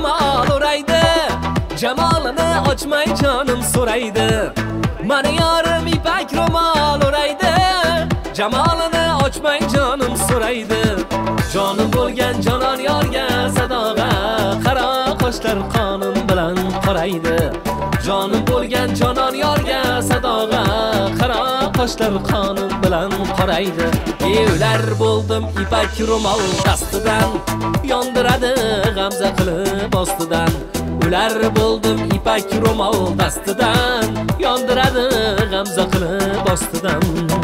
ro'mol o'raydi, jamolini ochmay jonim so'raydi. Mani yorim ipak ro'mol o'raydi, jamolini ochmay jonim so'raydi. Jonim bo'lgan jonon yorga sadoga, qaro qoshlar qonim bilan qoraydi. Jonim bo'lgan jonon yorga sadoga, qaro qoshlar qonim bilan qoraydi. Ular bo'ldim ipak ro'mol dastidan, yondiradi g'amza qilib ostidan. Ular bo'ldim ipak ro'mol dastidan, yondiradi g'amza qilib ostidan.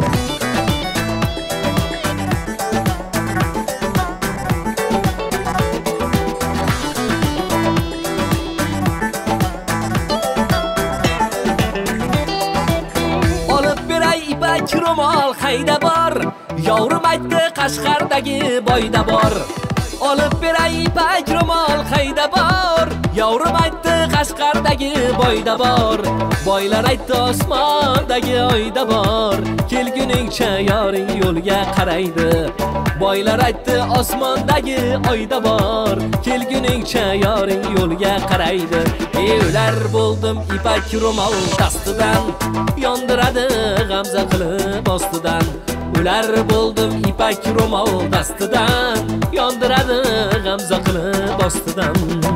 Ipak ro'mol qayda bor? Yavrum aytdi Qashqardagi boyda bor. Olib beray ipak ro'mol qayda bor? Yavrum aytdi Qashqardagi boyda bor. Boylar aytdi osmondagi oyda bor. Kelguningcha yoring yo'lga qaraydi. Boylar aytdi osmondagi oyda bor. Kelguningcha yoring yo'lga qaraydi. Ular bo'ldim ipak ro'mol dastidan, yondiradi g'amza qilib ostidan. Ular bo'ldim ipak ro'mol dastidan, yondiradi g'amza qilib ostidan.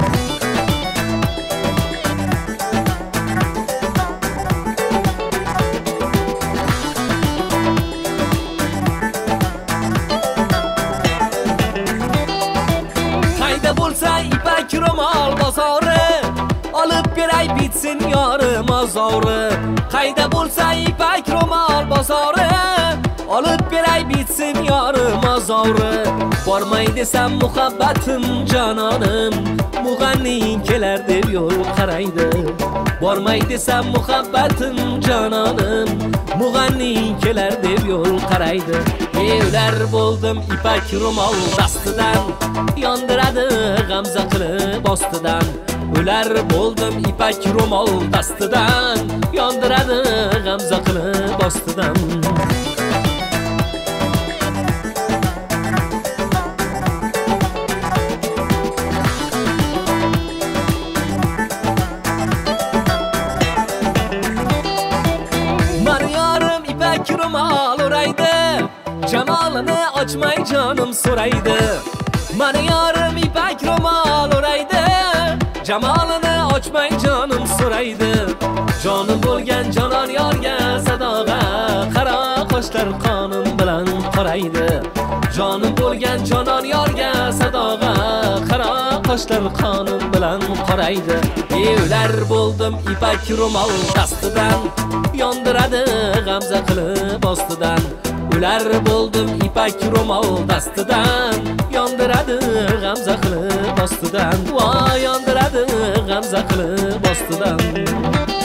Qayda bo'lsa ipak ro'mol bozori, olib beray bitsin yorim ozori. Qayda bo'lsa ipak ro'mol bozori, olib beray bitsin yorim ozori. Bormay desam muhabbatim jononim, mug'anning kelar deb yo'l qaraydi. Bormay desam muhabbatim jononim, mug'anning kelar deb yo'l qaraydi. Ular bo'ldim ipak ro'mol dastidan, yondiradi g'amza qilib ostidan. Ular bo'ldim ipak ro'mol dastidan, yondiradi g'amza qilib ostidan. Mani yorim ipak ro'mol o'raydi, jamolini ochmay jonim so'raydi. Mani yorim ipak ro'mol o'raydi, jamolini ochmay jonim so'raydi. Jonim bo'lgan jonon yorga sadoga, qaro qoshlar qonim bilan qoraydi. Jonim bo'lgan jonon yorga sadoga, qaro qoshlar qonim bilan qoraydi. Ular bo'ldim ipak ro'mol dastidan, yondiradi g'amza qilib ostidan. Ular bo'ldim ipak ro'mol dastidan, yondiradi g'amza qilib ostidan. Voy yondiradi g'amza qilib ostidan.